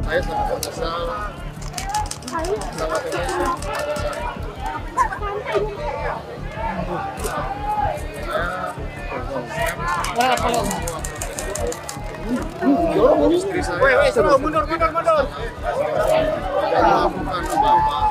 Saya sangat menyesal, sangat emosi pada saat itu. Istri saya mundur. tidak melakukan apa-apa